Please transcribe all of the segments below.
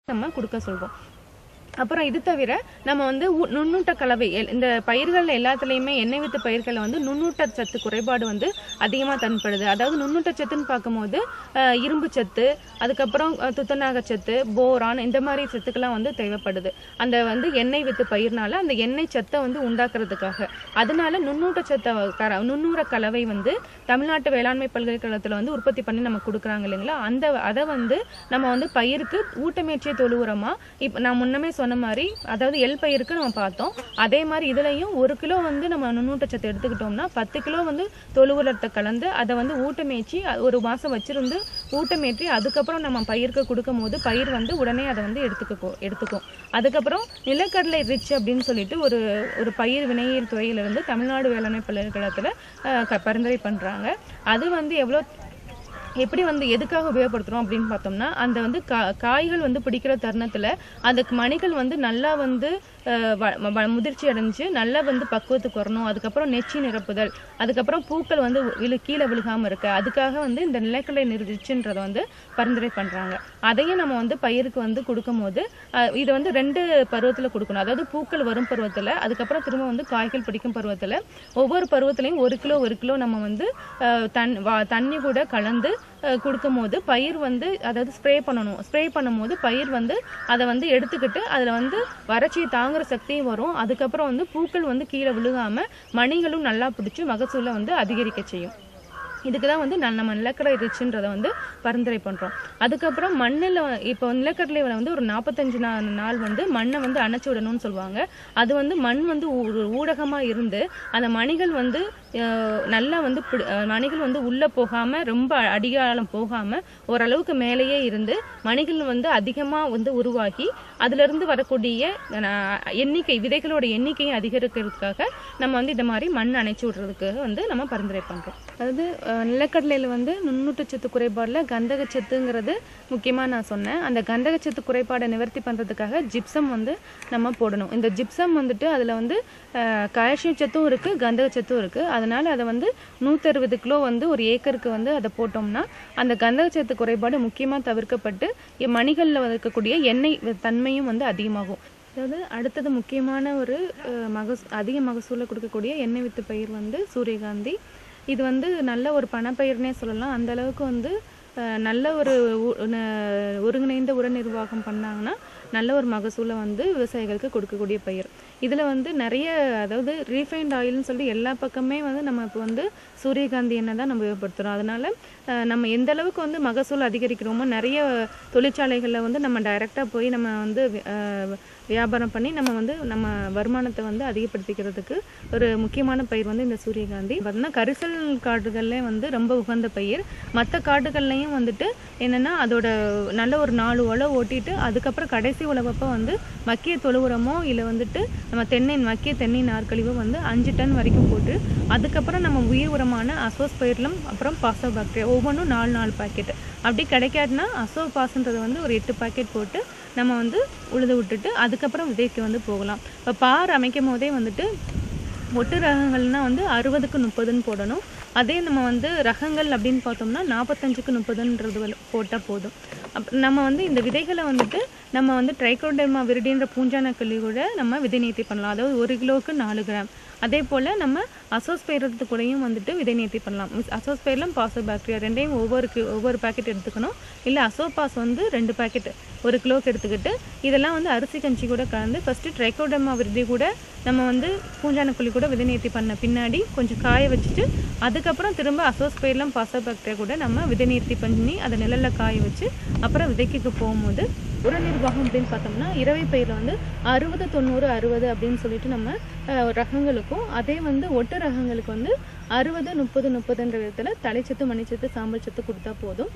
நம்ம கொடுக்க சொல்றோம். அப்புறம் இது தவிர நம்ம வந்து நுண்ணூட்ட கலவை இந்த பயிர்கள் எல்லாத்துலேயுமே எண்ணெய் வித்து பயிர்களில் வந்து நுண்ணூட்ட சத்து குறைபாடு வந்து அதிகமாக தென்படுது. அதாவது நுண்ணூட்ட சத்துன்னு பார்க்கும்போது இரும்பு சத்து, அதுக்கப்புறம் துத்தநாக சத்து, போரான், இந்த மாதிரி சத்துக்கெல்லாம் வந்து தேவைப்படுது அந்த வந்து எண்ணெய் வித்து பயிர்னால அந்த எண்ணெய் சத்தை வந்து உண்டாக்குறதுக்காக. அதனால நுண்ணூர கலவை வந்து தமிழ்நாட்டு வேளாண்மை பல்கலைக்கழகத்தில் வந்து உற்பத்தி பண்ணி நம்ம கொடுக்குறாங்க இல்லைங்களா, அதை வந்து நம்ம வந்து பயிருக்கு ஊட்டமேற்றிய தொழு உரமா இப்போ நான் முன்னமே சொன்ன மாதிரி, அதாவது எல் பயிருக்கு நம்ம பார்த்தோம், அதே மாதிரி இதுலையும் 1 கிலோ வந்து நம்ம நுண்ணூட்டச்சத்து எடுத்துக்கிட்டோம்னா 10 கிலோ வந்து தொழு உரத்தை கலந்து அதை வந்து ஊட்டமேற்றி 1 மாசம் வச்சிருந்து ஊட்டமேற்றி அதுக்கப்புறம் நம்ம பயிருக்கு கொடுக்கும் போது பயிர் வந்து உடனே அதை வந்து எடுத்துக்கும். அதுக்கப்புறம் நிலக்கடலை ரிச் அப்படின்னு சொல்லிட்டு ஒரு பயிர் வினையியல் துறையிலிருந்து தமிழ்நாடு வேளாண்மை பல்கலைக்கழகத்தில் பரிந்துரை பண்றாங்க. அது வந்து எப்படி வந்து எதுக்காக உபயோகப்படுத்துறோம் அப்படின்னு பார்த்தோம்னா, அந்த வந்து காய்கள் வந்து பிடிக்கிற தருணத்துல அந்த மணிகள் வந்து நல்லா வந்து முதிர்ச்சி அடைஞ்சு நல்லா வந்து பக்குவத்துக்கு வரணும். அதுக்கப்புறம் நெச்சி நிரப்புதல், அதுக்கப்புறம் பூக்கள் வந்து கீழே விழுகாம இருக்க, அதுக்காக வந்து இந்த நிலக்கடலை ரிச்ன்றதை வந்து பரிந்துரை பண்றாங்க. அதையும் நம்ம வந்து பயிருக்கு வந்து கொடுக்கும் போது இதை வந்து 2 பருவத்துல கொடுக்கணும். அதாவது பூக்கள் வரும் பருவத்துல, அதுக்கப்புறம் திரும்ப வந்து காய்கள் பிடிக்கும் பருவத்துல, ஒவ்வொரு பருவத்திலையும் 1 கிலோ நம்ம வந்து தண்ணி கூட கலந்து கொடுக்கும் போது பயிர் வந்து அதாவது ஸ்ப்ரே பண்ணும்போது பயிர் வந்து அதை வந்து எடுத்துக்கிட்டு அதில் வந்து வறட்சியை தாங்குற சக்தியும் வரும். அதுக்கப்புறம் வந்து பூக்கள் வந்து கீழே விழுகாம மணிகளும் நல்லா பிடிச்சி மகசூலை வந்து அதிகரிக்க செய்யும். இதுக்கு தான் வந்து நம்ம நிலக்கடலை ரிச்சுன்றதை வந்து பரிந்துரை பண்ணுறோம். அதுக்கப்புறம் மண்ணில் இப்போ நிலக்கடலையில் வந்து ஒரு 45 நாள் வந்து மண்ணை வந்து அணைச்சி விடணும்னு சொல்லுவாங்க. அது வந்து மண் வந்து ஊடகமாக இருந்து அந்த மணிகள் வந்து நல்லா வந்து மணிகள் வந்து உள்ளே போகாமல் ரொம்ப அடிகாலம் போகாமல் ஓரளவுக்கு மேலேயே இருந்து மணிகள் வந்து அதிகமாக வந்து உருவாகி அதிலிருந்து வரக்கூடிய விதைகளோட எண்ணிக்கையை அதிகரிக்கிறதுக்காக நம்ம வந்து இந்த மாதிரி மண் அணைச்சி விடுறதுக்கு வந்து நம்ம பரிந்துரை பண்ணுறோம். அதாவது நிலக்கடலையில் வந்து நுண்ணூட்டச்சத்து குறைபாடில் கந்தகச்சத்துங்கிறது முக்கியமாக நான் சொன்னேன். அந்த கந்தகச்சத்து குறைபாடை நிவர்த்தி பண்ணுறதுக்காக ஜிப்சம் வந்து நம்ம போடணும். இந்த ஜிப்சம் வந்துட்டு அதில் வந்து கால்சியம் சத்தும் இருக்குது, கந்தகச்சத்தும் இருக்குது. அதனால் அதை வந்து 160 கிலோ வந்து ஒரு ஏக்கருக்கு வந்து அதை போட்டோம்னா அந்த கந்தகச்சத்து குறைபாடு முக்கியமாக தவிர்க்கப்பட்டு மணிகளில் இருக்கக்கூடிய எண்ணெய் தன்மையும் வந்து அதிகமாகும். அதாவது அடுத்தது முக்கியமான ஒரு அதிக மகசூலை கொடுக்கக்கூடிய எண்ணெய் வித்து பயிர் வந்து சூரியகாந்தி. இது வந்து நல்ல ஒரு பணப்பயிர்னே சொல்லலாம். அந்த அளவுக்கு வந்து நல்ல ஒரு ஒருங்கிணைந்த உர நிர்வாகம் பண்ணாங்கன்னா நல்ல ஒரு மகசூலை வந்து விவசாயிகளுக்கு கொடுக்கக்கூடிய பயிர். இதில் வந்து நிறைய, அதாவது ரீஃபைண்ட் ஆயில்னு சொல்லி எல்லா பக்கமே வந்து நம்ம இப்போ வந்து சூரியகாந்தி எண்ணெய் தான் நம்ம உபயோகப்படுத்துகிறோம். அதனால நம்ம எந்த அளவுக்கு வந்து மகசூல் அதிகரிக்கிறோமோ நிறைய தொழிற்சாலைகளில் வந்து நம்ம டைரெக்டாக போய் நம்ம வந்து வியாபாரம் பண்ணி நம்ம வந்து நம்ம வருமானத்தை வந்து அதிகப்படுத்திக்கிறதுக்கு ஒரு முக்கியமான பயிர் வந்து இந்த சூரியகாந்தி. பார்த்தீங்கன்னா கரிசல் காடுகள்லேயே வந்து ரொம்ப உகந்த பயிர். மற்ற காடுகள்லையும் வந்துட்டு என்னென்னா அதோட நல்ல ஒரு 4 உழவு ஓட்டிட்டு அதுக்கப்புறம் கடைசி உழவப்போ வந்து மக்கிய தொழு உரமோ இல்லை வந்துட்டு நம்ம மக்கிய தென்னை நார்க்கழிவோ வந்து 5 டன் வரைக்கும் போட்டு அதுக்கப்புறம் நம்ம உயிர் உரமான அசோஸ்பைர்லம் அப்புறம் பாசோபாக்டீரியா ஒவ்வொன்றும் 4 பாக்கெட் அப்படி கிடைக்காதுன்னா அசோபாஸ்ன்றதை வந்து ஒரு 8 பாக்கெட் போட்டு நம்ம வந்து உழுது விட்டுட்டு அதுக்கப்புறம் விதைக்கு வந்து போகலாம். இப்போ பார் அமைக்கும் போதே வந்துட்டு ஒட்டு ரகங்கள்னால் வந்து 60க்கு 30ன்னு போடணும். அதே நம்ம வந்து ரகங்கள் அப்படின்னு பார்த்தோம்னா 45க்கு 30ன்றது போட்டால் போதும். நம்ம வந்து இந்த விதைகளை வந்துட்டு நம்ம வந்து ட்ரைகோடெர்மா விரிடின்ற பூஞ்சானக்கல்லி கூட நம்ம விதை நேர்த்தி பண்ணலாம். அதாவது 1 கிலோவுக்கு 4 கிராம். அதே போல் நம்ம அசோஸ்பைரத்து கூடயும் வந்துட்டு விதை நேர்த்தி பண்ணலாம். அசோஸ்பைரலம் பாசோபாக்டீரியா ரெண்டையும் ஒவ்வொரு பாக்கெட் எடுத்துக்கணும். இல்லை அசோபாஸ் வந்து 2 பாக்கெட் 1 கிலோவுக்கு எடுத்துக்கிட்டு இதெல்லாம் வந்து அரிசி கஞ்சி கூட கலந்து ஃபஸ்ட்டு ட்ரைகோடெர்மா விரிடி கூட நம்ம வந்து பூஞ்சானக்கல்லி கூட விதை நேர்த்தி பண்ண பின்னாடி கொஞ்சம் காய வச்சுட்டு அதுக்கப்புறம் திரும்ப அசோஸ்பைரலம் பாசோபாக்டீரியா கூட நம்ம விதை நேர்த்தி பண்ணி அதை நிழலில் காய வச்சு அப்புறம் விதைக்கு போகும்போது உர நிர்வாகம் அப்படின்னு பார்த்தோம்னா இரவை பயிரில் வந்து 60, 90, 60 அப்படின்னு சொல்லிட்டு நம்ம ரகங்களுக்கும், அதே வந்து ஒட்டு ரகங்களுக்கு வந்து 60, 30, 30ன்ற விதத்தில் தலைச்சத்து, மணிச்சத்து, சாம்பல் சத்து கொடுத்தா போதும்.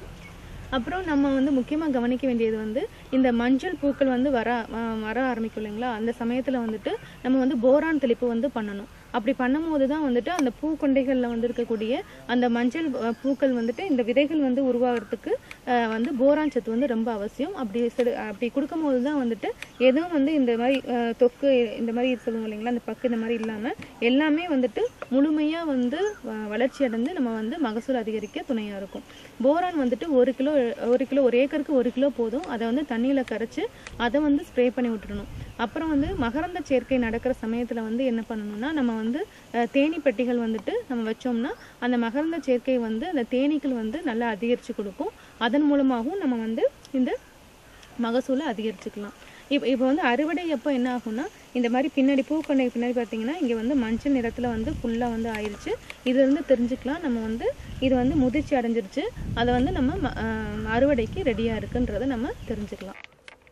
அப்புறம் நம்ம வந்து முக்கியமாக கவனிக்க வேண்டியது வந்து இந்த மஞ்சள் பூக்கள் வந்து வர ஆரம்பிக்கும் இல்லைங்களா, அந்த சமயத்தில் வந்துட்டு நம்ம வந்து போரான் தெளிப்பு வந்து பண்ணணும். அப்படி பண்ணும்போது தான் வந்துட்டு அந்த பூக்கொண்டைகளில் வந்து இருக்கக்கூடிய அந்த மஞ்சள் பூக்கள் வந்துட்டு இந்த விதைகள் வந்து உருவாகிறதுக்கு வந்து போரான் சத்து வந்து ரொம்ப அவசியம். அப்படி கொடுக்கும்போது தான் வந்துட்டு எதுவும் வந்து இந்த மாதிரி தொக்கு இந்த மாதிரி சொல்லுவோம் இல்லைங்களா, அந்த பக்கு இந்த மாதிரி இல்லாமல் எல்லாமே வந்துட்டு முழுமையாக வந்து வளர்ச்சி அடைந்து நம்ம வந்து மகசூல் அதிகரிக்க துணையாக இருக்கும். போரான் வந்துட்டு ஒரு கிலோ ஒரு ஏக்கருக்கு 1 கிலோ போதும். அதை வந்து தண்ணியில் கரைச்சி அதை வந்து ஸ்ப்ரே பண்ணி விட்டுறணும். அப்புறம் வந்து மகரந்த சேர்க்கை நடக்கிற சமயத்தில் வந்து என்ன பண்ணணும்னா, நம்ம வந்து தேனி பெட்டிகள் வந்துட்டு நம்ம வச்சோம்னா அந்த மகரந்த சேர்க்கை வந்து அந்த தேனீக்கள் வந்து நல்லா அதிகரித்து கொடுக்கும். அதன் மூலமாகவும் நம்ம வந்து இந்த மகசூலை அதிகரிச்சுக்கலாம். இப்போ வந்து அறுவடை அப்போ என்ன ஆகும்னா, இந்த மாதிரி பின்னாடி பூக்கொண்டை பின்னாடி பார்த்தீங்கன்னா இங்கே வந்து மஞ்சள் நிறத்தில் வந்து ஃபுல்லாக வந்து ஆயிடுச்சு. இதுலேருந்து தெரிஞ்சுக்கலாம் நம்ம வந்து இது வந்து முதிர்ச்சி அடைஞ்சிருச்சு, அதை வந்து நம்ம அறுவடைக்கு ரெடியாக இருக்குன்றதை நம்ம தெரிஞ்சுக்கலாம்.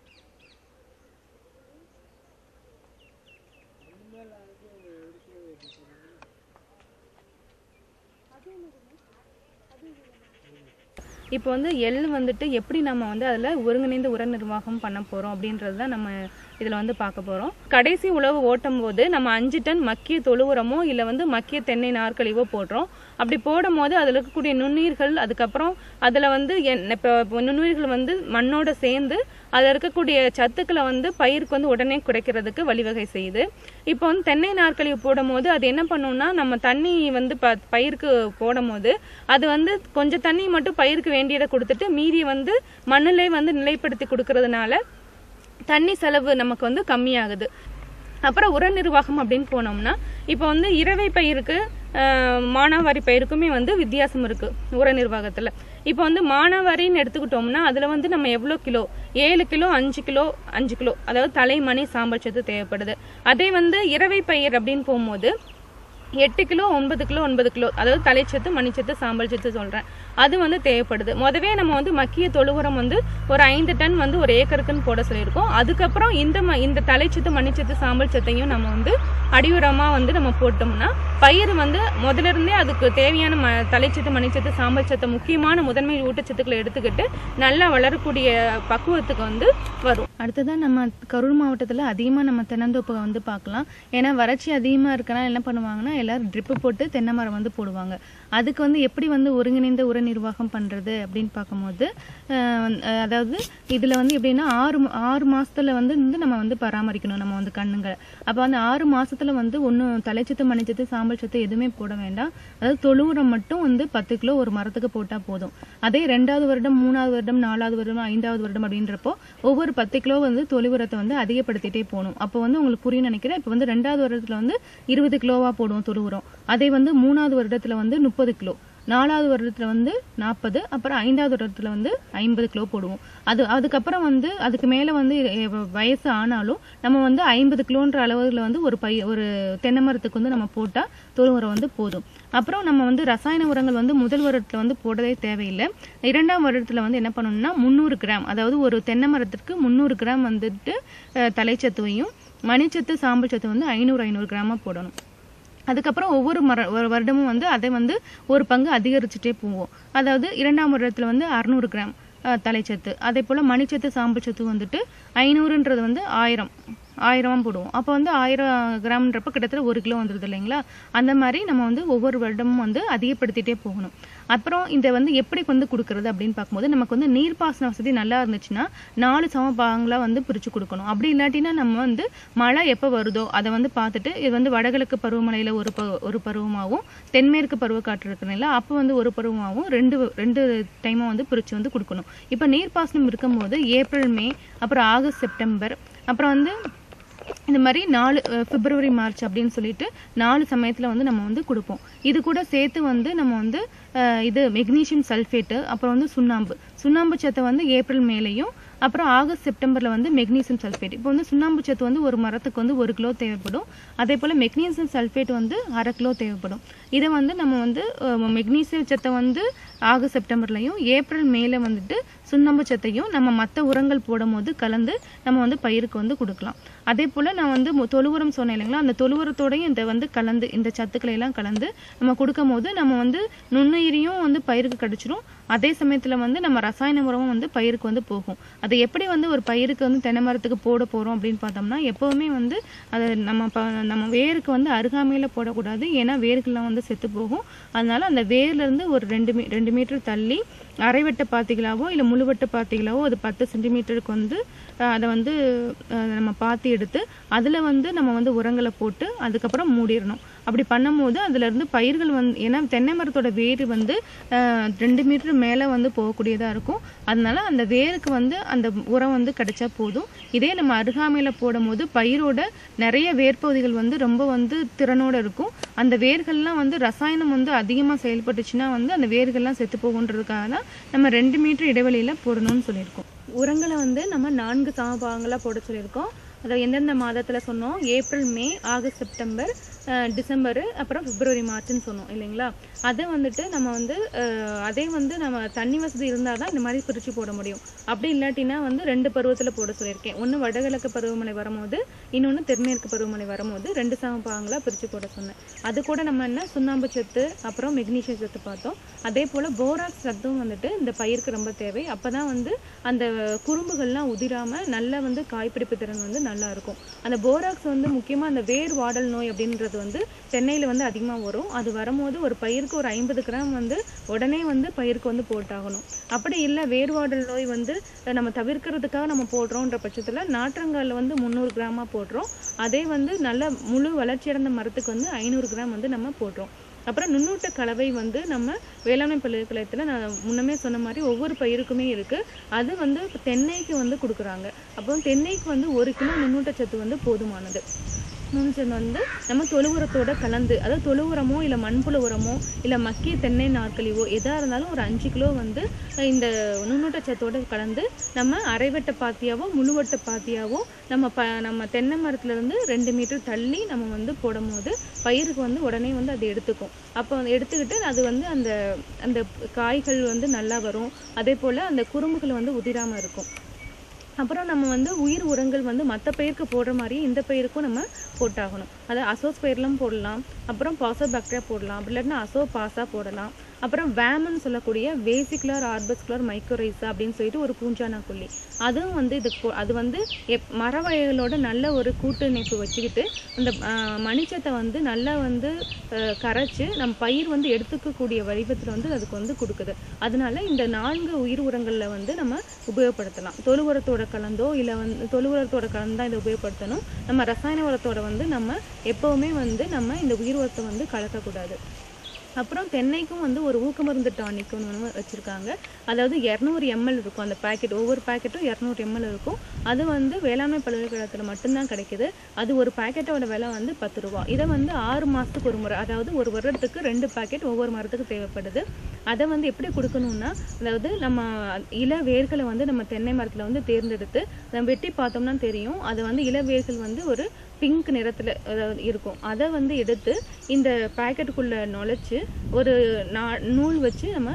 இப்போ வந்து எள் வந்துட்டு எப்படி நம்ம வந்து அதில் ஒருங்கிணைந்த உர நிர்வாகம் பண்ண போகிறோம் அப்படின்றது தான் நம்ம இதில் வந்து பார்க்க போகிறோம். கடைசி உழவு ஓட்டும் போது நம்ம 5 டன் மக்கிய தொழு உரமோ இல்லை வந்து மக்கிய தென்னை நார்க்கழிவோ போடுறோம். அப்படி போடும் போது அதில் இருக்கக்கூடிய நுண்ணுயிர்கள், அதுக்கப்புறம் அதில் வந்து இப்போ நுண்ணுயிர்கள் வந்து மண்ணோட சேர்ந்து அதில் இருக்கக்கூடிய சத்துக்களை வந்து பயிருக்கு வந்து உடனே குறைக்கிறதுக்கு வழிவகை செய்யுது. இப்போ வந்து தென்னை நார்க்கழிவு போடும் போது அது என்ன பண்ணும்னா, நம்ம தண்ணி வந்து பயிருக்கு போடும் போது அது வந்து கொஞ்சம் தண்ணி மட்டும் பயிருக்கு வேண்டியதை கொடுத்துட்டு மீதியை வந்து மண்ணிலே வந்து நிலைப்படுத்தி கொடுக்கறதுனால தண்ணி செலவு நமக்கு வந்து கம்மியாகுது. அப்புறம் உர நிர்வாகம் அப்படின்னு போனோம்னா, இப்போ வந்து இரவை பயிருக்கு மானாவாரி பயிருக்குமே வந்து வித்தியாசம் இருக்கு உர நிர்வாகத்தில். இப்போ வந்து மானாவாரின்னு எடுத்துக்கிட்டோம்னா அதில் வந்து நம்ம எவ்வளோ கிலோ 7 கிலோ 5 கிலோ அதாவது தலைமணி சாம்பல் சத்து தேவைப்படுது. அதே வந்து இரவை பயிர் அப்படின்னு போகும்போது 8 கிலோ 9 கிலோ அதாவது தலைச்சத்து மணிச்சத்து சாம்பல் சத்து சொல்கிறேன், அது வந்து தேவைப்படுது. முதவே நம்ம வந்து மக்கிய தொழு உரம் வந்து ஒரு 5 டன் வந்து ஒரு ஏக்கருக்குன்னு போட சொல்லியிருக்கோம். அதுக்கப்புறம் இந்த தலைச்சத்து மணிச்சத்து சாம்பல் சத்தையும் நம்ம வந்து அடியுரமாக வந்து நம்ம போட்டோம்னா பயிர் வந்து முதல்ல இருந்தே அதுக்கு தேவையான தலைச்சத்து மணிச்சத்து சாம்பல் சத்தை முக்கியமான முதன்மை ஊட்டச்சத்துக்களை எடுத்துக்கிட்டு நல்லா வளரக்கூடிய பக்குவத்துக்கு வந்து வரும். அடுத்ததான் நம்ம கரூர் மாவட்டத்தில் அதிகமாக நம்ம தென்னந்தோப்பை வந்து பார்க்கலாம். ஏன்னா வறட்சி அதிகமாக இருக்கனால என்ன பண்ணுவாங்கன்னா எல்லாரும் ட்ரிப்பு போட்டு தென்னை மரம் வந்து போடுவாங்க. அதுக்கு வந்து எப்படி வந்து ஒருங்கிணைந்த உர நிர்வாகம் பண்ணுறது அப்படின்னு பார்க்கும்போது, அதாவது இதில் வந்து எப்படின்னா 6 மாதத்தில் வந்து நம்ம வந்து பராமரிக்கணும் நம்ம வந்து கண்ணுங்களை. அப்போ வந்து 6 மாதத்தில் வந்து ஒன்றும் தலைச்சத்து மணிச்சத்து சாம்பல் சத்து எதுவுமே போட வேண்டாம். அதாவது தொழு உரம் மட்டும் வந்து 10 கிலோ ஒரு மரத்துக்கு போட்டால் போதும். அதே 2வது வருடம் 3வது வருடம் 4வது வருடம் 5வது வருடம் அப்படின்றப்போ ஒவ்வொரு 10 கிலோ வந்து தொழு உரத்தை வந்து அதிகப்படுத்திட்டே போகணும். அப்போ வந்து உங்களுக்கு புரியும் நினைக்கிறேன். இப்போ வந்து 2வது வருடத்தில் வந்து 20 கிலோவா போடுவோம் தொழு உரம். அதே வந்து 3வது வருடத்தில் வந்து 30 கிலோ, 4வது வருடத்தில் வந்து 40, அப்புறம் 5வது வருடத்தில் வந்து 50 கிலோ போடுவோம். அதுக்கப்புறம் வந்து அதுக்கு மேலே வந்து வயசு ஆனாலும் நம்ம வந்து 50 கிலோன்ற அளவில் வந்து ஒரு தென்னை மரத்துக்கு வந்து நம்ம போட்டால் தொழு உரம் வந்து போதும். அப்புறம் நம்ம வந்து ரசாயன உரங்கள் வந்து முதல் வருடத்தில் வந்து போடவே தேவையில்லை. 2ஆம் வருடத்தில் வந்து என்ன பண்ணணும்னா 300 கிராம், அதாவது ஒரு தென்னை மரத்திற்கு 300 கிராம் வந்துட்டு தலைச்சத்துவையும் மணிச்சத்து சாம்பல் சத்து வந்து 500 கிராமாக போடணும். அதுக்கப்புறம் ஒவ்வொரு வருடமும் வந்து அதை வந்து ஒரு பங்கு அதிகரிச்சுட்டே போவோம். அதாவது 2ஆம் வருடத்தில் வந்து 600 கிராம் தலைச்சத்து, அதே போல் மணிச்சத்து சாம்பல் சத்து வந்துட்டு 500ன்றது வந்து 1000 போடுவோம். அப்போ வந்து 1000 கிராம்ன்றப்ப கிட்டத்தட்ட 1 கிலோ வந்துடுது இல்லைங்களா. அந்த மாதிரி நம்ம வந்து ஒவ்வொரு வருடமும் வந்து அதிகப்படுத்திட்டே போகணும். அப்புறம் இந்த வந்து எப்படி வந்து கொடுக்கறது அப்படின்னு பார்க்கும்போது, நமக்கு வந்து நீர்ப்பாசன வசதி நல்லா இருந்துச்சுன்னா 4 சம பாகங்களாக வந்து பிரித்து கொடுக்கணும். அப்படி இல்லாட்டினா நம்ம வந்து மழை எப்போ வருதோ அதை வந்து பார்த்துட்டு, இது வந்து வடகிழக்கு பருவமழையில் ஒரு பருவமாகவும் தென்மேற்கு பருவக்காற்று இருக்கிறனால அப்போ வந்து ஒரு பருவமாகவும் ரெண்டு டைமும் வந்து பிரித்து வந்து கொடுக்கணும். இப்போ நீர்ப்பாசனம் இருக்கும்போது ஏப்ரல் மே, அப்புறம் ஆகஸ்ட் செப்டம்பர், அப்புறம் வந்து இந்த மாதிரி 4 பிப்ரவரி மார்ச் அப்படின்னு சொல்லிட்டு 4 சமயத்தில் வந்து நம்ம வந்து கொடுப்போம். இது கூட சேர்த்து வந்து நம்ம வந்து இது மெக்னீசியம் சல்ஃபேட்டு, அப்புறம் வந்து சுண்ணாம்பு சத்தை வந்து ஏப்ரல் மேலையும், அப்புறம் ஆகஸ்ட் செப்டம்பரில் வந்து மெக்னீசியம் சல்ஃபேட். இப்போ வந்து சுண்ணாம்பு சத்து வந்து ஒரு மரத்துக்கு வந்து 1 கிலோ தேவைப்படும். அதே போல் மெக்னீசியம் சல்ஃபேட் வந்து 1/2 கிலோ தேவைப்படும். இதை வந்து நம்ம வந்து மெக்னீசியம் சத்தை வந்து ஆகஸ்ட் செப்டம்பர்லையும் ஏப்ரல் மேல வந்துட்டு சுண்ணாம்பு சத்தையும் நம்ம மற்ற உரங்கள் போடும் போது கலந்து நம்ம வந்து பயிருக்கு வந்து கொடுக்கலாம். அதே போல் நான் வந்து தொழு உரம் சொன்னேன் இல்லைங்களா, அந்த தொழு உரத்தோடையும் இந்த வந்து கலந்து இந்த சத்துக்களை எல்லாம் கலந்து நம்ம கொடுக்கும் போது நம்ம வந்து நுண்ணுயிரியும் வந்து பயிருக்கு கிடைச்சிரும். அதே சமயத்தில் வந்து நம்ம ரசாயன உரமும் வந்து பயிருக்கு வந்து போகும். அதை எப்படி வந்து ஒரு பயிருக்கு வந்து தென்னை மரத்துக்கு போட போகிறோம் அப்படின்னு பார்த்தோம்னா எப்போவுமே வந்து அதை நம்ம வேருக்கு வந்து அருகாமையில் போடக்கூடாது. ஏன்னா வேர்கள்லாம் வந்து செத்து போகும். அதனால அந்த வேர்லேருந்து ஒரு 2 மீட்டர் தள்ளி அரைவட்ட பாத்திகளாவோ இல்லை முழுவட்ட பாத்திகளாவோ அது 10 சென்டிமீட்டருக்கு வந்து அதை வந்து நம்ம பாத்தி எடுத்து அதில் வந்து நம்ம வந்து உரங்களை போட்டு அதுக்கப்புறம் மூடிடணும். அப்படி பண்ணும்போது அதுலேருந்து பயிர்கள் வந்து, ஏன்னா தென்னை மரத்தோட வேர் வந்து 2 மீட்டர் மேலே வந்து போகக்கூடியதாக இருக்கும். அதனால அந்த வேருக்கு வந்து அந்த உரம் வந்து கிடைச்சா போதும். இதே நம்ம அருகாமையில் போடும் போது பயிரோட நிறைய வேர்பகுதிகள் வந்து ரொம்ப வந்து திறனோடு இருக்கும். அந்த வேர்கள்லாம் வந்து ரசாயனம் வந்து அதிகமாக செயல்பட்டுச்சுன்னா வந்து அந்த வேர்கள்லாம் செத்து போகுன்றதுக்காக தான் நம்ம 2 மீட்டர் இடைவெளியில் போடணும்னு சொல்லியிருக்கோம். உரங்களை வந்து நம்ம 4 சமபாகங்களாக போட சொல்லியிருக்கோம். அதை எந்தெந்த மாதத்தில் சொன்னோம்? April, May, August, September, December, அப்புறம் பிப்ரவரி, மார்ச்னு சொன்னோம் இல்லைங்களா? அதை வந்துட்டு நம்ம வந்து அதே வந்து நம்ம தண்ணி வசதி இருந்தால் தான் இந்த மாதிரி பிரித்து போட முடியும். அப்படி இல்லாட்டினா வந்து 2 பருவத்தில் போட சொல்லியிருக்கேன். ஒன்று வடகிழக்கு பருவமழை வரும்போது, இன்னொன்று தென்மேற்கு பருவமழை வரும்போது 2 சமபாகங்களாக பிரித்து போட சொன்னேன். அது கூட நம்ம என்ன சுண்ணாம்பு சத்து அப்புறம் மெக்னீஷியம் சத்து பார்த்தோம். அதே போல் போராக்ஸ் சத்தும் வந்துட்டு இந்த பயிருக்கு ரொம்ப தேவை. அப்போ தான் வந்து அந்த குறும்புகள்லாம் உதிராமல் நல்லா வந்து காய்பிடிப்பு திறன் வந்து நல்லா இருக்கும். அந்த போராக்ஸ் வந்து முக்கியமாக அந்த வேர் வாடல் நோய் அப்படின்றது வந்து தென்னையில் வந்து அதிகமாக வரும். அது வரும்போது ஒரு பயிருக்கு ஒரு 50 கிராம் வந்து உடனே வந்து பயிருக்கு வந்து போட்டாகணும். அப்படி இல்லை வேர்வாடல் நோய் வந்து நம்ம தவிர்க்கிறதுக்காக நம்ம போடுறோன்ற பட்சத்தில் நாற்றங்காலில் வந்து 300 கிராமாக போடுறோம். அதே வந்து நல்ல முழு வளர்ச்சியடைந்த மரத்துக்கு வந்து 500 கிராம் வந்து நம்ம போடுறோம். அப்புறம் நுண்ணூட்ட கலவை வந்து நம்ம வேளாண்மை பல்கலைக்கழகத்தில் நான் முன்னமே சொன்ன மாதிரி ஒவ்வொரு பயிருக்குமே இருக்குது. அது வந்து தென்னைக்கு வந்து கொடுக்குறாங்க. அப்போ தென்னைக்கு வந்து 1 கிலோ நுண்ணூட்டச்சத்து வந்து போதுமானது. நுண்சத்து வந்து நம்ம தொழு உரத்தோட கலந்து, அதாவது தொழு உரமோ இல்லை மண்புழு உரமோ இல்லை மக்கிய தென்னை நாற்கழிவோ எதாக இருந்தாலும் ஒரு 5 கிலோ வந்து இந்த நுண்ணூட்டச்சத்தோடு கலந்து நம்ம அரைவட்ட பாத்தியாவோ முழுவட்ட பாத்தியாவோ நம்ம தென்னை மரத்துலேருந்து 2 மீட்டர் தள்ளி நம்ம வந்து போடும் போது பயிருக்கு வந்து உடனே வந்து அதை எடுத்துக்கும். அப்போ வந்து எடுத்துக்கிட்டு அது வந்து அந்த காய்கள் வந்து நல்லா வரும். அதே போல் அந்த குறும்புகள் வந்து உதிராமல் இருக்கும். அப்புறம் நம்ம வந்து உயிர் உரங்கள் வந்து மற்ற பயிருக்கு போடுற மாதிரி இந்த பயிருக்கும் நம்ம போட்டாகணும். அதாவது அசோஸ்பைர்லம் போடலாம், அப்புறம் பாசோபாக்டீரியா போடலாம், அப்படி இல்லாட்டினா அசோபாசா போடலாம். அப்புறம் வேமன் சொல்லக்கூடிய வேசிகுலர் ஆர்பஸ்குலர் மைக்ரோரைசா அப்படின்னு சொல்லிட்டு ஒரு பூஞ்சானா கொல்லி, அதுவும் வந்து அது வந்து மர வகைகளோட நல்ல ஒரு கூட்டு இணைப்பு வச்சுக்கிட்டு அந்த மணிச்சத்தை வந்து நல்லா வந்து கரைச்சி நம்ம பயிர் வந்து எடுத்துக்கக்கூடிய வடிவத்தில் வந்து அதுக்கு வந்து கொடுக்குது. அதனால இந்த 4 உயிர் உரங்களில் வந்து நம்ம உபயோகப்படுத்தலாம். தொழு உரத்தோட கலந்தோ இல்லை வந்து தொழு உரத்தோட கலந்து தான் இதை உபயோகப்படுத்தணும். நம்ம ரசாயன உரத்தோட வந்து நம்ம எப்போவுமே வந்து நம்ம இந்த உயிர் உரத்தை வந்து கலக்கக்கூடாது. அப்புறம் தென்னைக்கும் வந்து ஒரு ஊக்கமருந்து டானிக் ஒன்று வச்சுருக்காங்க. அதாவது 200 ml இருக்கும் அந்த பேக்கெட். ஒவ்வொரு பேக்கெட்டும் 200 ml இருக்கும். அது வந்து வேளாண்மை பல்கலைக்கழகத்தில் மட்டும்தான் கிடைக்குது. அது ஒரு பேக்கெட்டோட விலை வந்து 10 ரூபா. இதை வந்து 6 மாதத்துக்கு ஒரு முறை, அதாவது ஒரு வருடத்துக்கு 2 பேக்கெட் ஒவ்வொரு மரத்துக்கு தேவைப்படுது. அதை வந்து எப்படி கொடுக்கணும்னா, அதாவது நம்ம இள வேர்களை வந்து நம்ம தென்னை மரத்தில் வந்து தேர்ந்தெடுத்து நம்ம வெட்டி பார்த்தோம்னா தெரியும். அது வந்து இள வேர்கள் வந்து ஒரு பிங்க் நிறத்தில் இருக்கும். அதை வந்து எடுத்து இந்த பேக்கெட்டுக்குள்ளே நுழைச்சி ஒரு நூல் வச்சு நம்ம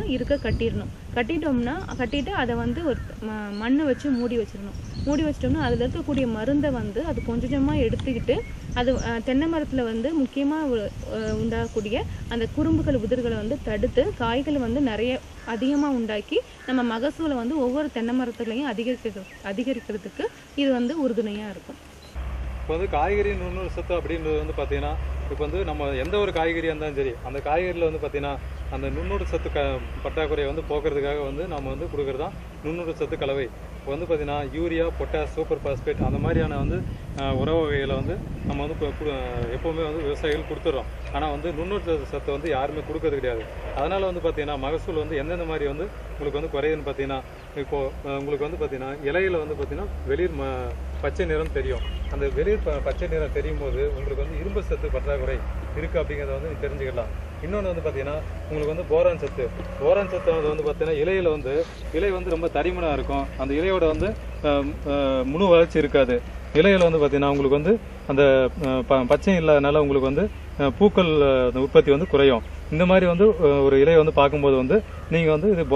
கட்டிட்டு அதை வந்து ஒரு மண் வச்சு மூடி வச்சிட்டோம்னா அதில் இருக்கக்கூடிய மருந்தை வந்து அது கொஞ்சமாக எடுத்துக்கிட்டு அது தென்னை மரத்தில் வந்து முக்கியமாக உண்டாகக்கூடிய அந்த குறும்புகள் உதிர்களை வந்து தடுத்து காய்களை வந்து அதிகமாக உண்டாக்கி நம்ம மகசூலை வந்து ஒவ்வொரு தென்னை மரத்துலையும் அதிகரிக்கிறதுக்கு இது வந்து உறுதுணையாக இருக்கும். இப்போ வந்து காய்கறி நுண்ணூறு சத்து அப்படின்றது வந்து பார்த்தீங்கன்னா, இப்போ வந்து நம்ம எந்த ஒரு காய்கறியாக இருந்தாலும் சரி அந்த காய்கறியில் வந்து பார்த்தீங்கன்னா அந்த நுண்ணூறு சத்து பற்றாக்குறையை வந்து போக்குறதுக்காக வந்து நம்ம வந்து கொடுக்குறது தான் நுண்ணூறு சத்து கலவை. இப்போ வந்து பார்த்தீங்கன்னா யூரியா, பொட்டாஸ், சூப்பர் பாஸ்பேட் அந்த மாதிரியான வந்து உரவு வகைகளை வந்து நம்ம வந்து எப்போவுமே வந்து விவசாயிகள் கொடுத்துட்றோம். ஆனால் வந்து நுண்ணூறு சத்தை வந்து யாருமே கொடுக்கறது கிடையாது. அதனால் வந்து பார்த்தீங்கன்னா மகசூல் வந்து எந்தெந்த மாதிரி வந்து உங்களுக்கு வந்து குறையுதுன்னு பார்த்தீங்கன்னா, இப்போது உங்களுக்கு வந்து பார்த்தீங்கன்னா இலையில் வந்து பார்த்தீங்கன்னா வெளிர் பச்சை நிறம் தெரியும். அந்த வெளிர் பச்சை நிறம் தெரியும் போது உங்களுக்கு வந்து இரும்பு சத்து பற்றாக்குறை இருக்குது அப்படிங்கிறத வந்து தெரிஞ்சுக்கலாம். இன்னொன்று வந்து பார்த்தீங்கன்னா உங்களுக்கு வந்து போரான் சத்து வந்து பார்த்தீங்கன்னா இலை வந்து ரொம்ப தடிமனாக இருக்கும். அந்த இலையோட வந்து முழு வளர்ச்சி இருக்காது. இலையில் வந்து பார்த்தீங்கன்னா உங்களுக்கு வந்து அந்த பச்சை இல்லாதனால உங்களுக்கு வந்து பூக்கள் உற்பத்தி வந்து குறையும். இந்த மாதிரி வந்து ஒரு இலையை வந்து பார்க்கும்போது வந்து நீங்கள் வந்து இது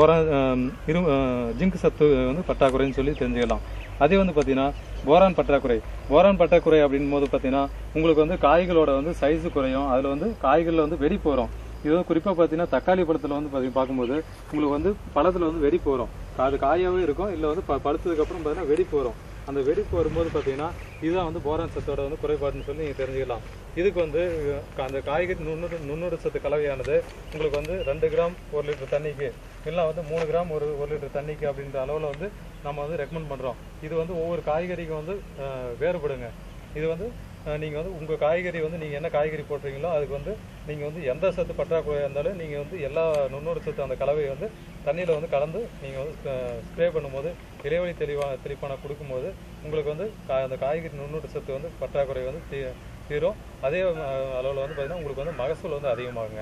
ஜிங்க் சத்து வந்து பற்றாக்குறைன்னு சொல்லி தெரிஞ்சுக்கலாம். அதே வந்து பார்த்தீங்கன்னா போரான் பற்றாக்குறை அப்படின் போது பார்த்தீங்கன்னா உங்களுக்கு வந்து காய்களோட வந்து சைஸு குறையும். அதில் வந்து காய்களில் வந்து வெடிப்பு வரும். இது வந்து குறிப்பாக பார்த்தீங்கன்னா தக்காளி பழத்தில் வந்து பார்க்கும்போது உங்களுக்கு வந்து பழத்தில் வந்து வெடிப்பு வரும். அது காயாகவே இருக்கும். இல்லை வந்து பழுத்ததுக்கப்புறம் பார்த்தீங்கன்னா வெடிப்பு வரும். அந்த வெடிப்பு வரும்போது பார்த்தீங்கன்னா இதுதான் வந்து போரான் சத்தோட வந்து குறைபாடுன்னு சொல்லி நீங்கள் தெரிஞ்சுக்கலாம். இதுக்கு வந்து அந்த காய்கறி நுண்ணூட்ட சத்து கலவையானது உங்களுக்கு வந்து 2 கிராம் 1 லிட்டர் தண்ணிக்கு, இல்லை வந்து 3 கிராம் 1 லிட்டர் தண்ணிக்கு அப்படின்ற அளவில் வந்து நம்ம வந்து ரெக்கமெண்ட் பண்ணுறோம். இது வந்து ஒவ்வொரு காய்கறிக்கும் வந்து வேறுபடுங்க. இது வந்து நீங்கள் வந்து உங்கள் காய்கறி வந்து நீங்கள் என்ன காய்கறி போடுறீங்களோ அதுக்கு வந்து நீங்கள் வந்து எந்த சத்து பற்றாக்குறையாக இருந்தாலும் நீங்கள் வந்து எல்லா நுண்ணூட்ட சத்து அந்த கலவையை வந்து தண்ணியில் வந்து கலந்து நீங்கள் வந்து ஸ்ப்ரே பண்ணும்போது இலைவழி தெளிப்பான கொடுக்கும்போது உங்களுக்கு வந்து அந்த காய்கறி நுண்ணூட்ட சத்து வந்து பற்றாக்குறை வந்து தீரும். அதே அளவில் வந்து பார்த்திங்கன்னா உங்களுக்கு வந்து மகசூல் வந்து அதிகமாகுங்க.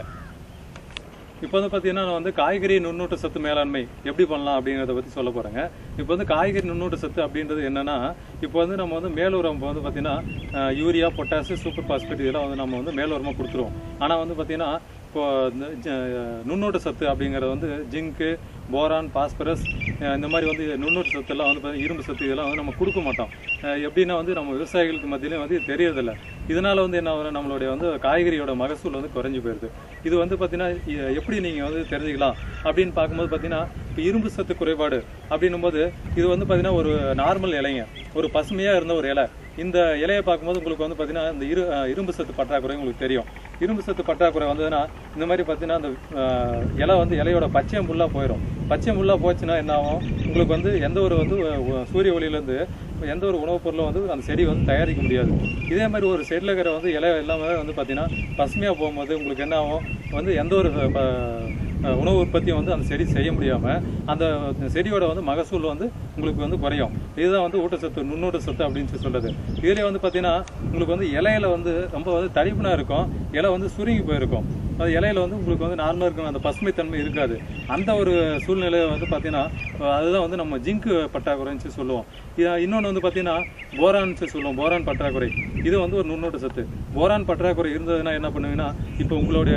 இப்போ வந்து பார்த்தீங்கன்னா நான் வந்து காய்கறி நுண்ணூட்ட சத்து மேலாண்மை எப்படி பண்ணலாம் அப்படிங்கிறத பற்றி சொல்ல போகிறேங்க. இப்போ வந்து காய்கறி நுண்ணூட்ட சத்து அப்படின்றது என்னென்னா, இப்போ வந்து நம்ம வந்து மேலுரம் வந்து பார்த்தீங்கன்னா யூரியா, பொட்டாசு, சூப்பர் பாஸ்பேட் இதெல்லாம் வந்து நம்ம வந்து மேலுரமாக கொடுத்துருவோம். ஆனால் வந்து பார்த்தீங்கன்னா இப்போ நுண்ணூட்ட சத்து அப்படிங்கிறது வந்து ஜிங்கு, போரான், பாஸ்பரஸ் இந்த மாதிரி வந்து நுண்ணூட்ட சத்துலாம் வந்து பார்த்தீங்கன்னா இரும்பு சத்து இதெல்லாம் வந்து நம்ம கொடுக்க மாட்டோம். எப்படின்னா வந்து நம்ம விவசாயிகளுக்கு மத்தியிலையும் வந்து தெரியறதில்லை. இதனால் வந்து என்ன ஆகும், நம்மளுடைய வந்து காய்கறியோட மகசூல் வந்து குறைஞ்சி போயிடுது. இது வந்து பார்த்தீங்கன்னா எப்படி நீங்கள் வந்து தெரிஞ்சுக்கலாம் அப்படின்னு பார்க்கும்போது பார்த்தீங்கன்னா இப்போ இரும்பு சத்து குறைபாடு அப்படின்னும் போது இது வந்து பார்த்தீங்கன்னா ஒரு நார்மல் இலைங்க, ஒரு பசுமையாக இருந்த ஒரு இலை. இந்த இலையை பார்க்கும்போது உங்களுக்கு வந்து பார்த்தீங்கன்னா இந்த இரும்பு சத்து பற்றாக்குறை உங்களுக்கு தெரியும். இரும்பு சத்து பற்றாக்குறை வந்ததுன்னா இந்த மாதிரி பார்த்தீங்கன்னா அந்த இலை வந்து இலையோட பச்சை முள்ளாக போயிடும். பச்சை முள்ளாக போச்சுன்னா என்ன ஆகும், உங்களுக்கு வந்து எந்த ஒரு வந்து சூரிய ஒளியிலேருந்து எந்த ஒரு உணவுப் பொருளும் வந்து அந்த செடி வந்து தயாரிக்க முடியாது. இதே மாதிரி ஒரு செடியில் இருக்கிற வந்து இலை எல்லாமே வந்து பார்த்தீங்கன்னா பசுமையாக போகும்போது உங்களுக்கு என்ன ஆகும், வந்து எந்த ஒரு உணவு உற்பத்தியும் வந்து அந்த செடி செய்ய முடியாமல் அந்த செடியோட வந்து மகசூல் வந்து உங்களுக்கு வந்து குறையும். இதுதான் வந்து ஊட்டச்சத்து நுண்ணூட்ட சத்து அப்படின்னு சொல்றது. இதுலேயே வந்து பார்த்தீங்கன்னா உங்களுக்கு வந்து இலையில வந்து ரொம்ப வந்து தடிப்புனா இருக்கும், இலை வந்து சுருங்கி போயிருக்கும். அது இலையில வந்து உங்களுக்கு வந்து நார்மலாக இருக்கும், அந்த பசுமைத்தன்மை இருக்காது. அந்த ஒரு சூழ்நிலையை வந்து பார்த்தீங்கன்னா அதுதான் வந்து நம்ம ஜிங்க் பற்றாக்குறைன்னு சொல்லுவோம். இன்னொன்று வந்து பார்த்தீங்கன்னா போரான்னு சொல்லுவோம், போரான் பற்றாக்குறை. இது வந்து ஒரு நுண்ணூட்ட சத்து. போரான் பற்றாக்குறை இருந்ததுன்னா என்ன பண்ணுவீங்கன்னா, இப்போ உங்களுடைய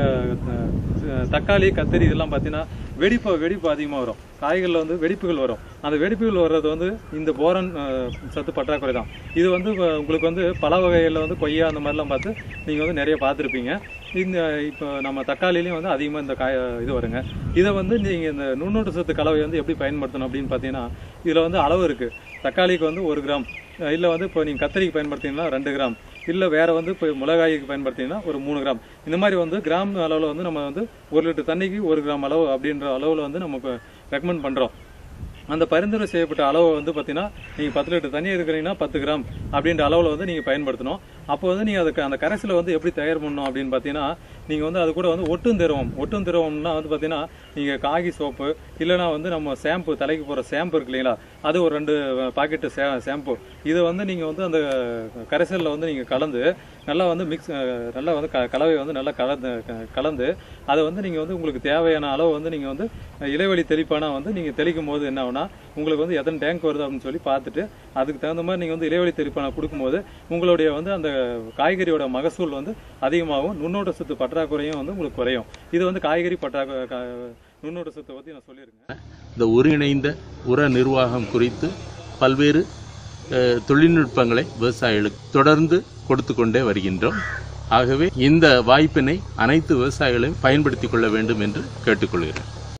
தக்காளி, கத்தரி இதெல்லாம் பார்த்தீங்கன்னா வெடிப்பு அதிகமாக வரும். காய்களில் வந்து வெடிப்புகள் வரும். அந்த வெடிப்புகள் வர்றது வந்து இந்த போரான் சத்து பற்றாக்குறை தான். இது வந்து உங்களுக்கு வந்து பல வகைகளில் வந்து கொய்யா அந்த மாதிரிலாம் பார்த்து நீங்கள் வந்து நிறைய பார்த்துருப்பீங்க. இப்போ நம்ம தக்காளிலையும் வந்து அதிகமாக இந்த இது வருங்க. இதை வந்து நீங்கள் இந்த நுண்ணூட்ட சத்து கலவை வந்து எப்படி பயன்படுத்தணும் அப்படின்னு பார்த்தீங்கன்னா இதில் வந்து அளவு இருக்குது. தக்காளிக்கு வந்து 1 கிராம், இல்லை வந்து இப்போ நீங்கள் கத்திரிக்கு பயன்படுத்திங்கன்னா 2 கிராம், இல்லை வேறு வந்து இப்போ மிளகாய்க்கு பயன்படுத்திங்கன்னா ஒரு 3 கிராம். இந்த மாதிரி வந்து கிராம் அளவில் வந்து நம்ம வந்து 1 லிட்டர் தண்ணிக்கு 1 கிராம் அளவு அப்படின்ற அளவில் வந்து நம்ம ரெக்கமெண்ட் பண்ணுறோம். அந்த பரிந்துரை செய்யப்பட்ட அளவு வந்து பார்த்தீங்கன்னா நீங்கள் 10 லிட்டர் தண்ணி இருக்கிறீங்கன்னா 10 கிராம் அப்படின்ற அளவில் வந்து நீங்கள் பயன்படுத்தணும். அப்போ வந்து நீங்கள் அதுக்கு அந்த கரைசலை வந்து எப்படி தயார் பண்ணணும் அப்படின்னு பார்த்தீங்கன்னா நீங்கள் வந்து அது கூட வந்து ஒட்டும் திரவம்னா வந்து பார்த்தீங்கன்னா நீங்கள் காகி சோப்பு, இல்லைனா வந்து நம்ம ஷாம்பு, தலைக்கு போகிற ஷாம்பு இருக்கு இல்லைங்களா, அது ஒரு 2 பாக்கெட்டு ஷாம்பு. இதை வந்து நீங்கள் வந்து அந்த கரைசலில் வந்து நீங்கள் கலந்து நல்லா வந்து நல்லா வந்து கலவையை வந்து நல்லா கலந்து அதை வந்து நீங்கள் வந்து உங்களுக்கு தேவையான அளவு வந்து நீங்கள் வந்து இலைவழி தெளிப்பானா வந்து நீங்கள் தெளிக்கும் போது என்ன ஆகுனா உங்களுக்கு வந்து எத்தனை டேங்க் வருது அப்படின்னு சொல்லி பார்த்துட்டு அதுக்கு தகுந்த மாதிரி நீங்கள் வந்து இலைவழி தெளிப்பானா கொடுக்கும்போது உங்களுடைய வந்து அந்த காய்கறியோட மகசூல் வந்து அதிகமாகும், நுண்ணூட்ட சத்து பற்றாக்குறையும் வந்து உங்களுக்கு குறையும். இது வந்து காய்கறி நுண்ணூட்ட சத்தை பற்றி நான் சொல்லியிருக்கேன். இந்த ஒருங்கிணைந்த உர நிர்வாகம் குறித்து பல்வேறு தொழில்நுட்பங்களை விவசாயிகளுக்கு தொடர்ந்து கொடுத்து கொண்டே வருகின்றோம். ஆகவே இந்த வாய்ப்பினை அனைத்து விவசாயிகளையும் பயன்படுத்திக் கொள்ள வேண்டும் என்று கேட்டுக்கொள்கிறேன்.